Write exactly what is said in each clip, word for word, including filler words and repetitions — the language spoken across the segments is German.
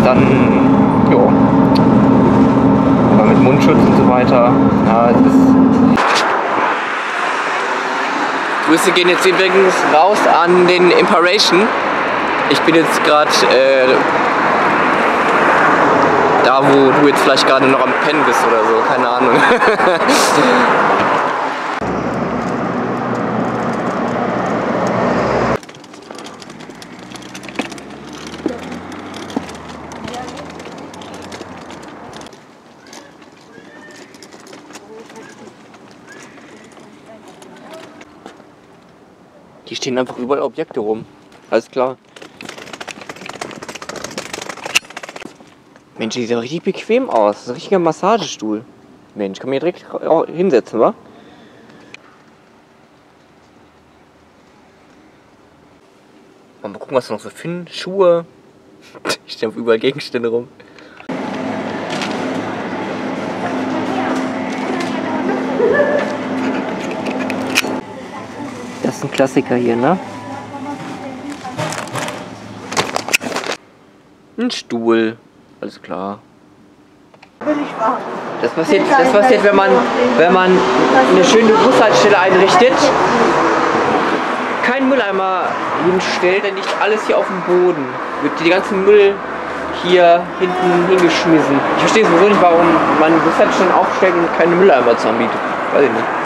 dann, jo, aber mit Mundschutz und so weiter, ja, es ist... Grüße gehen jetzt übrigens raus an den Imperation. Ich bin jetzt gerade äh, da, wo du jetzt vielleicht gerade noch am Pennen bist oder so, keine Ahnung. Die stehen einfach überall Objekte rum. Alles klar. Mensch, die sieht richtig bequem aus. Das ist ein richtiger Massagestuhl. Mensch, kann man hier direkt hinsetzen, wa? Mal gucken, was wir noch so finden. Schuhe. Die stehen auf überall Gegenstände rum. Das ist ein Klassiker hier, ne? Ein Stuhl. Alles klar. Das passiert, das passiert wenn, man, wenn man eine schöne Bushaltestelle einrichtet. Kein Mülleimer hinstellt, dann liegt alles hier auf dem Boden. Wird die ganzen Müll hier hinten hingeschmissen. Ich verstehe sowieso nicht, warum man Bushaltestellen aufstellt und keine Mülleimer zu anbietet. Weiß ich nicht.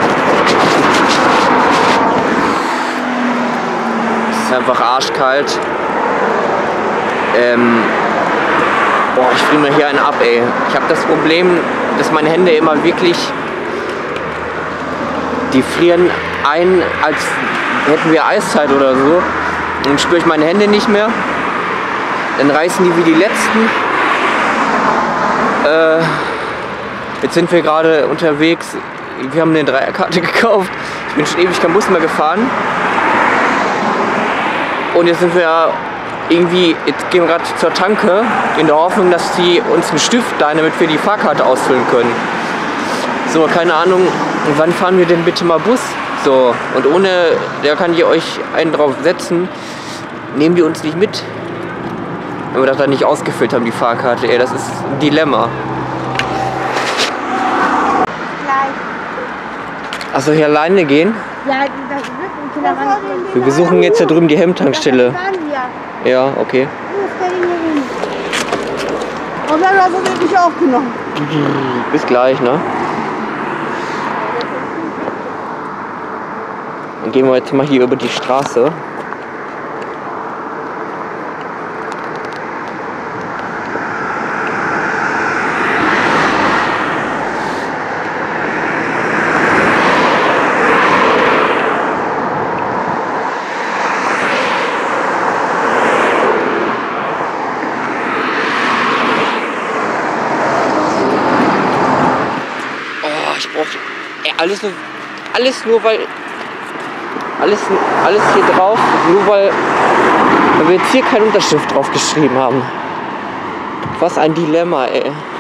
Es ist einfach arschkalt. Ähm, boah, ich friere mir hier einen ab, ey. Ich habe das Problem, dass meine Hände immer wirklich, die frieren ein, als hätten wir Eiszeit oder so. Dann spüre ich meine Hände nicht mehr. Dann reißen die wie die letzten. Äh, jetzt sind wir gerade unterwegs. Wir haben eine Dreierkarte gekauft. Ich bin schon ewig kein Bus mehr gefahren. Und jetzt sind wir irgendwie, jetzt gehen wir gerade zur Tanke, in der Hoffnung, dass die uns einen Stift leihen, damit wir die Fahrkarte ausfüllen können. So, keine Ahnung, wann fahren wir denn bitte mal Bus? So, und ohne, da kann ich euch einen drauf setzen, nehmen die uns nicht mit. Wenn wir das dann nicht ausgefüllt haben, die Fahrkarte, ey, das ist ein Dilemma. Achso, hier alleine gehen? Ja, das wird ein Kinderwagen. Wir besuchen jetzt da drüben die Hemmtankstelle. Ja, okay. Und dann hast du wirklich aufgenommen. Bis gleich, ne? Dann gehen wir jetzt mal hier über die Straße. Alles nur, alles nur weil, alles, alles hier drauf, nur weil, weil wir jetzt hier keine Unterschrift drauf geschrieben haben. Was ein Dilemma, ey.